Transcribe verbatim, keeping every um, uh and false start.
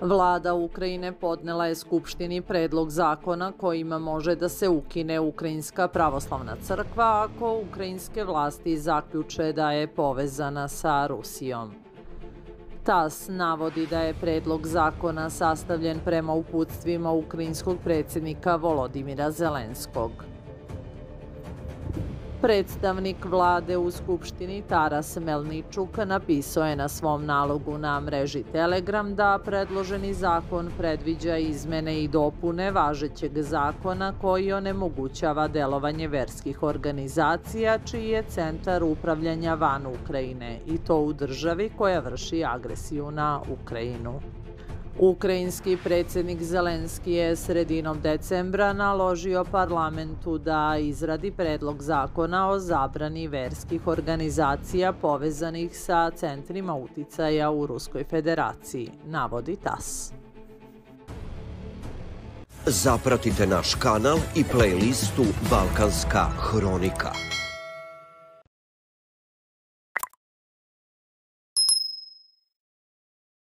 Vlada Ukrajine podnela je Skupštini predlog zakona kojima može da se ukine Ukrajinska pravoslavna crkva ako ukrajinske vlasti zaključe da je povezana sa Rusijom. TASS navodi da je predlog zakona sastavljen prema uputstvima ukrajinskog predsjednika Volodimira Zelenskog. Predstavnik vlade u Skupštini Taras Melničuk napisao je na svom nalogu na mreži Telegram da predloženi zakon predviđa izmene i dopune važećeg zakona koji onemogućava delovanje verskih organizacija čiji je centar upravljanja van Ukrajine i to u državi koja vrši agresiju na Ukrajinu. Ukrajinski predsjednik Zelenski je sredinom decembra naložio parlamentu da izradi predlog zakona o zabrani verskih organizacija povezanih sa centrima uticaja u Ruskoj federaciji, navodi TASS. Zapratite naš kanal i playlistu Balkanska hronika.